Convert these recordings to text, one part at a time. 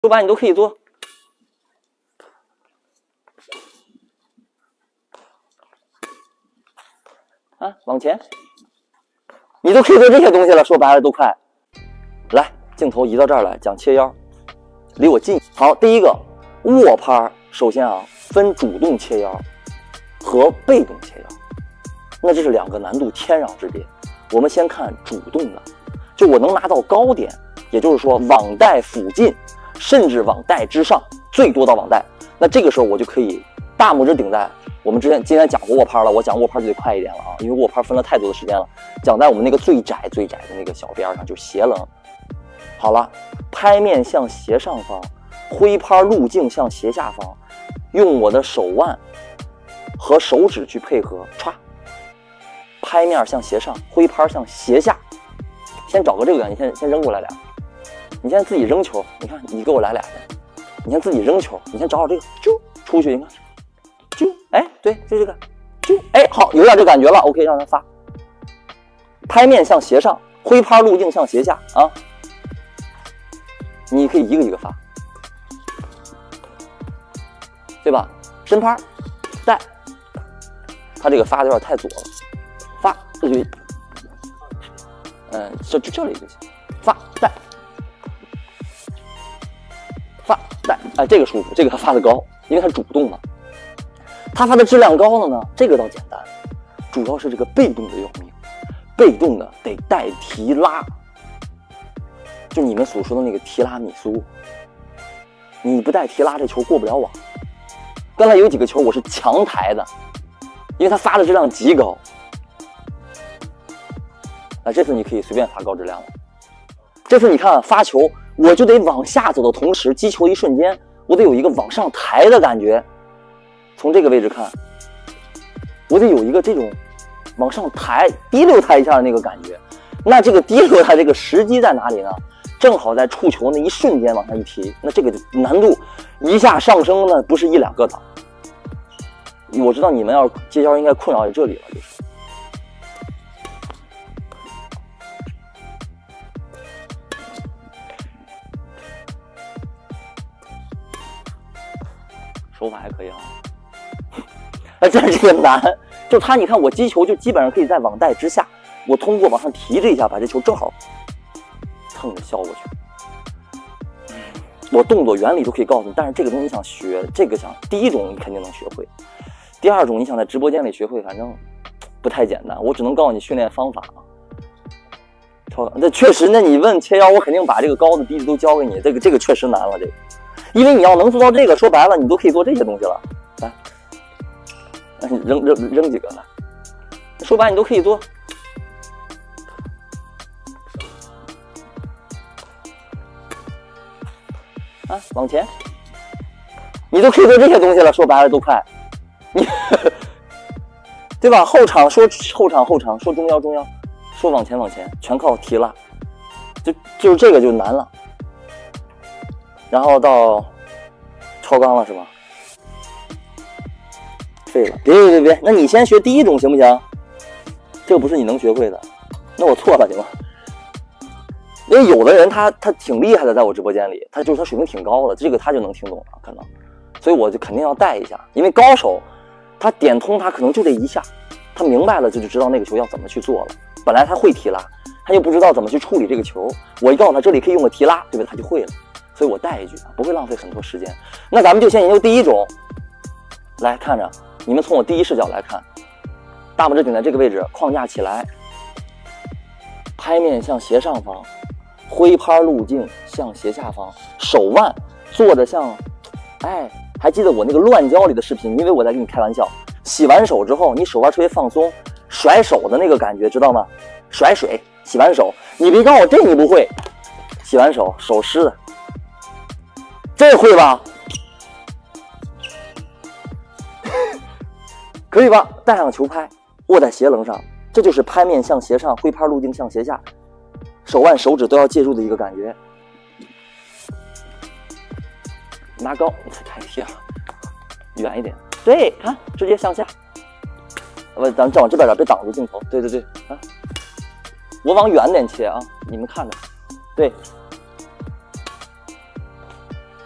说白你都可以做。啊，往前，你都可以做这些东西了。说白了都快。来，镜头移到这儿来，讲切腰，离我近。好，第一个握拍，首先啊，分主动切腰和被动切腰，那这是两个难度天壤之别。我们先看主动的，就我能拿到高点，也就是说网带附近，甚至网带之上，最多到网带。那这个时候我就可以大拇指顶在。我们今天讲过握拍了，我讲握拍就得快一点了啊，因为握拍分了太多的时间了。讲在我们那个最窄的那个小边上，就是斜棱。好了，拍面向斜上方，挥拍路径向斜下方，用我的手腕和手指去配合，歘，拍面向斜上，挥拍向斜下。先找个这个，你先扔过来俩，你先自己扔球，你看你给我来俩去，你先自己扔球，你先找这个，就出去，你看。就哎，对，就这个，就哎，好，有点这感觉了。OK， 让它发。拍面向斜上，挥拍路径向斜下啊。你可以一个一个发，对吧？伸拍，带。他这个发的有点太左了，发这就，就这里就行。发带，发带，哎，这个舒服，这个他发的高，因为它主动嘛。他发的质量高了呢，这个倒简单，主要是这个被动的要命，被动的得带提拉，就你们所说的那个提拉米苏，你不带提拉这球过不了网。刚才有几个球我是强抬的，因为他发的质量极高。那这次你可以随便发高质量了。这次你看发球，我就得往下走的同时，击球一瞬间，我得有一个往上抬的感觉。从这个位置看，我得有一个这种往上抬、滴溜它一下的那个感觉。那这个滴溜它这个时机在哪里呢？正好在触球那一瞬间往上一提，那这个难度一下上升呢，不是一两个档。我知道你们要接腰应该困扰在这里了，就是手法还可以啊。这个难，就他，你看我击球就基本上可以在网带之下，我通过往上提这一下，把这球正好蹭着削过去。我动作原理都可以告诉你，但是这个东西你想学，这个第一种你肯定能学会，第二种你想在直播间里学会，反正不太简单。我只能告诉你训练方法啊。这确实，那你问切腰，我肯定把这个高的低的都教给你。这个确实难了，这个，因为你要能做到这个，说白了你都可以做这些东西了。来。扔几个来，说白你都可以做。啊，往前，你都可以做这些东西了。说白了都快，你对吧？后场说后场，说中腰，说往前，全靠提拉，就是这个就难了。然后到超纲了是吧？废了，别，那你先学第一种行不行？这个不是你能学会的，那我错了行吗？因为有的人他挺厉害的，在我直播间里，他水平挺高的，这个他就能听懂了，可能，所以我就肯定要带一下，因为高手他点通他可能就这一下，他明白了就知道那个球要怎么去做了。本来他会提拉，他又不知道怎么去处理这个球，我一告诉他这里可以用个提拉，对吧？他就会了，所以我带一句，不会浪费很多时间。那咱们就先研究第一种，来看着。你们从我第一视角来看，大拇指顶在这个位置，框架起来，拍面向斜上方，挥拍路径向斜下方，手腕做的像，哎，还记得我那个乱交里的视频？因为我在跟你开玩笑，洗完手之后，你手腕特别放松，甩手的那个感觉，知道吗？甩水，洗完手，你别告诉我这你不会，洗完手手湿的，这会吧？可以吧？带上球拍，握在斜棱上，这就是拍面向斜上，挥拍路径向斜下，手腕手指都要介入的一个感觉。拿高，太贴了，远一点。对，看，直接向下。咱往这边点，别挡住镜头。对啊，我往远点切啊，你们看着。对，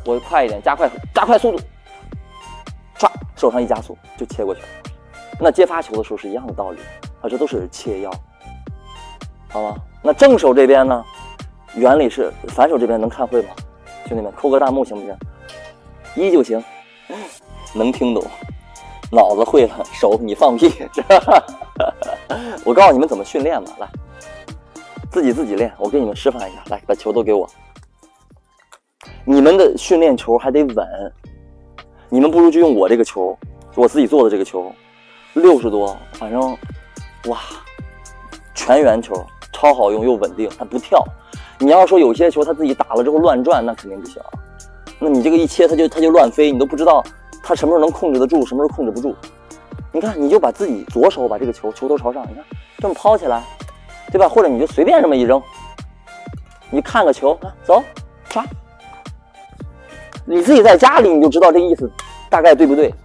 我快一点，加快速度，唰，手上一加速就切过去了。那接发球的时候是一样的道理啊，这都是切腰，好吗？那正手这边呢，原理是反手这边能看会吗？兄弟们，扣个弹幕行不行？一就行，能听懂，脑子会了，手你放屁是吧？我告诉你们怎么训练吧，来，自己练，我给你们示范一下，来，把球都给我。你们的训练球还得稳，你们不如就用我这个球，我自己做的这个球，60多，反正哇，全圆球，超好用又稳定，它不跳。你要说有些球它自己打了之后乱转，那肯定不行。那你这个一切它就乱飞，你都不知道它什么时候能控制得住，什么时候控制不住。你看，你就把自己左手把这个球头朝上，你看这么抛起来，对吧？或者你就随便这么一扔，你看个球，走，刷。你自己在家里你就知道这个意思大概对不对？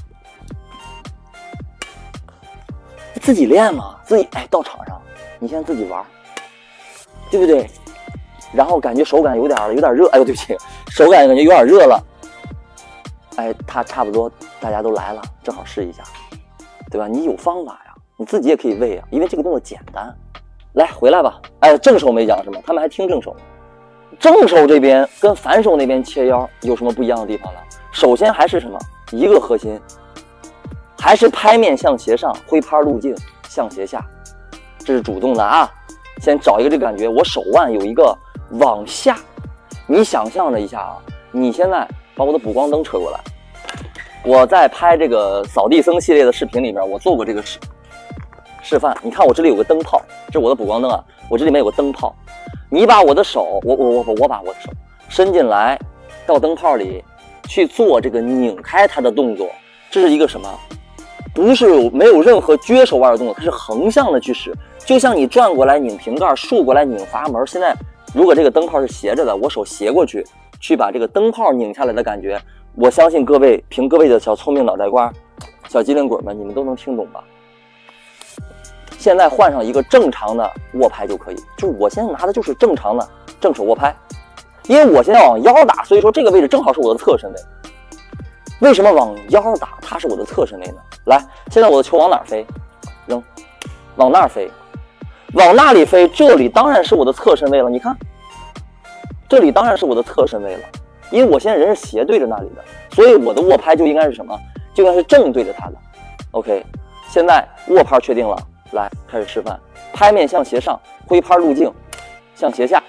自己练嘛，自己到场上，你现在自己玩，对不对？然后感觉手感有点热，哎呦对不起，手感感觉有点热了，哎，它差不多大家都来了，正好试一下，对吧？你有方法呀，你自己也可以喂啊，因为这个动作简单。来，回来吧，哎，正手没讲什么，他们还听正手。正手这边跟反手那边切腰有什么不一样的地方呢？首先还是什么？一个核心，还是拍面向斜上，挥拍路径向斜下，这是主动的啊。先找一个这个感觉，我手腕有一个往下，你想象着一下啊，你现在把我的补光灯扯过来，我在拍这个扫地僧系列的视频里面，我做过这个示范。你看我这里有个灯泡，这是我的补光灯啊，我这里面有个灯泡。你把我的手，我把我的手伸进来，到灯泡里去做这个拧开它的动作，这是一个什么？不是没有任何撅手腕的动作，它是横向的去使，就像你转过来拧瓶盖，竖过来拧阀门。现在如果这个灯泡是斜着的，我手斜过去，去把这个灯泡拧下来的感觉，我相信各位凭各位的小聪明脑袋瓜、小机灵鬼们，你们都能听懂吧？现在换上一个正常的握拍就可以，就是我现在拿的就是正常的正手握拍，因为我现在往腰打，所以说这个位置正好是我的侧身位。为什么往腰打？它是我的侧身位呢？来，现在我的球往哪飞？扔，往那儿飞，往那里飞，这里当然是我的侧身位了。你看，这里当然是我的侧身位了，因为我现在人是斜对着那里的，所以我的握拍就应该是什么？就应该是正对着它的。OK， 现在握拍确定了。来，开始示范，拍面向斜上，挥拍路径向斜下。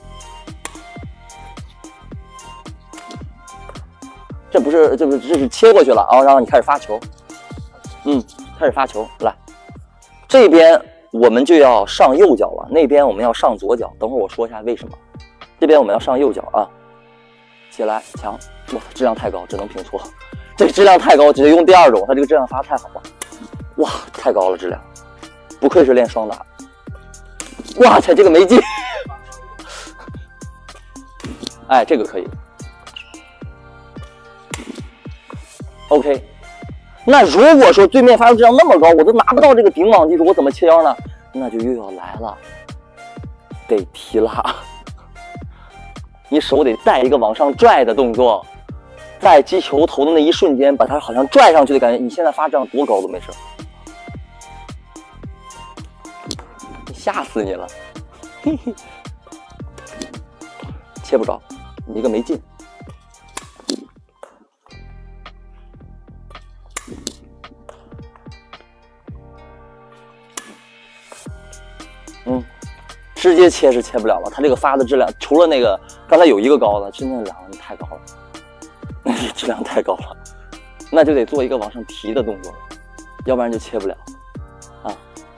这是切过去了啊，然后你开始发球。开始发球。来，这边我们就要上右脚了，那边我们要上左脚。等会儿我说一下为什么。这边我们要上右脚啊，起来强，哇，质量太高，只能评错。这个质量太高，直接用第二种，它这个质量发太好了，哇，太高了质量。不愧是练双打，哇塞，这个没进，哎，这个可以 ，OK。那如果说对面发球质量那么高，我都拿不到这个顶网技术，我怎么切腰呢？那就又要来了，得提拉，你手得带一个往上拽的动作，在击球头的那一瞬间，把它好像拽上去的感觉。你现在发这样多高都没事。吓死你了，嘿嘿，切不着，你一个没进。直接切是切不了了，它这个发的质量，除了那个刚才有一个高的，真的两个太高了，那质量太高了，那就得做一个往上提的动作，要不然就切不了啊。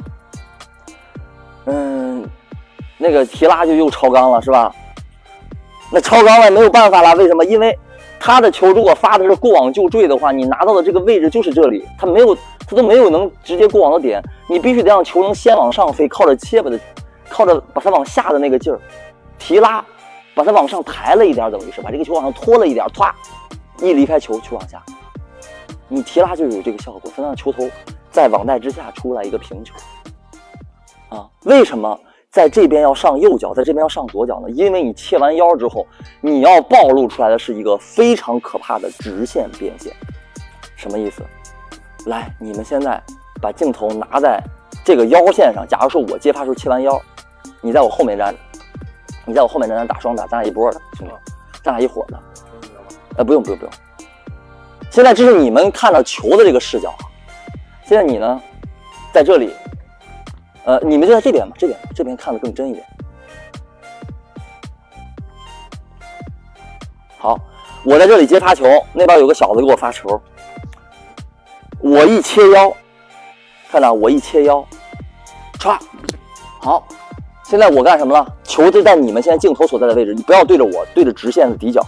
那个提拉就又超纲了，是吧？那超纲了没有办法了，为什么？因为他的球如果发的是过网就坠的话，你拿到的这个位置就是这里，他都没有能直接过网的点，你必须得让球能先往上飞，靠着切把它往下的那个劲儿，提拉，把它往上抬了一点，等于是把这个球往上拖了一点，唰，一离开球往下，你提拉就有这个效果，它让球头在网带之下出来一个平球。啊，为什么在这边要上右脚，在这边要上左脚呢？因为你切完腰之后，你要暴露出来的是一个非常可怕的直线变线。什么意思？来，你们现在把镜头拿在这个腰线上。假如说我接发时候切完腰，你在我后面站着，你在我后面站着打双打，咱俩一波的，兄弟，咱俩一伙的。不用。现在这是你们看到球的这个视角。现在你呢，在这里。你们就在这边吧，这边看得更真一点。好，我在这里接发球，那边有个小子给我发球，我一切腰，看到我一切腰，唰，好，现在我干什么了？球就在你们现在镜头所在的位置，你不要对着我，对着直线的底角。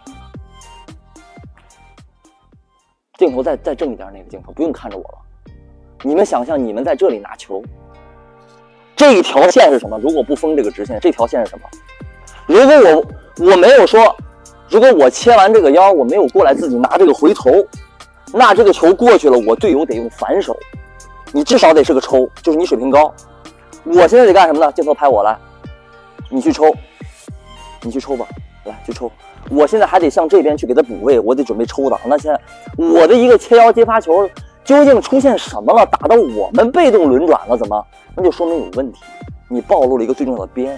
镜头再正一点，那个镜头不用看着我了。你们想象你们在这里拿球。这一条线是什么？如果不封这个直线，这条线是什么？如果我没有说，如果我切完这个腰，我没有过来自己拿这个回头，那这个球过去了，我队友得用反手，你至少得是个抽，就是你水平高。我现在得干什么呢？镜头拍我来，你去抽吧，来去抽。我现在还得向这边去给他补位，我得准备抽挡。那现在我的一个切腰接发球。究竟出现什么了？打到我们被动轮转了，怎么？那就说明有问题，你暴露了一个最重要的边，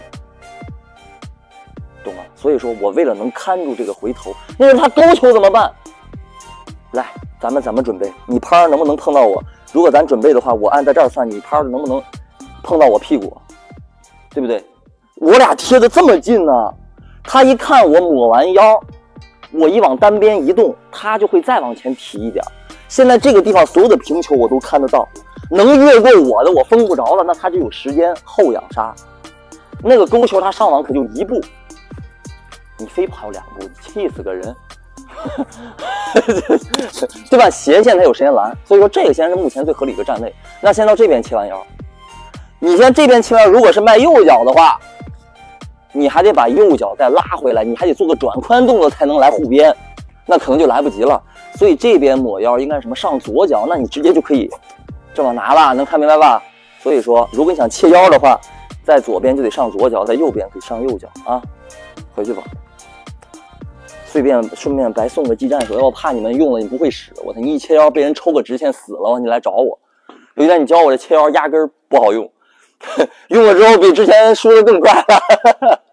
懂吗？所以说我为了能看住这个回头，因为他勾球怎么办？来，咱们怎么准备？你拍能不能碰到我？如果咱准备的话，我按在这儿算，你拍能不能碰到我屁股？对不对？我俩贴得这么近呢，他一看我抹完腰，我一往单边移动，他就会再往前提一点。现在这个地方所有的平球我都看得到，能越过我的我封不着了，那他就有时间后仰杀。那个勾球他上网可就一步，你非跑2步，气死个人，对吧？斜线他有时间拦，所以说这个现在是目前最合理的站位。那先到这边切完腰，你先这边切完腰，如果是迈右脚的话，你还得把右脚再拉回来，你还得做个转髋动作才能来护边，那可能就来不及了。所以这边抹腰应该什么上左脚，那你直接就可以这么拿了，能看明白吧？所以说，如果你想切腰的话，在左边就得上左脚，在右边可以上右脚啊。回去吧，顺便白送个技战手，要怕你们用了你不会使，我操！你一切腰被人抽个直线死了，你来找我。有一天你教我这切腰压根儿不好用，用了之后比之前输的更快了。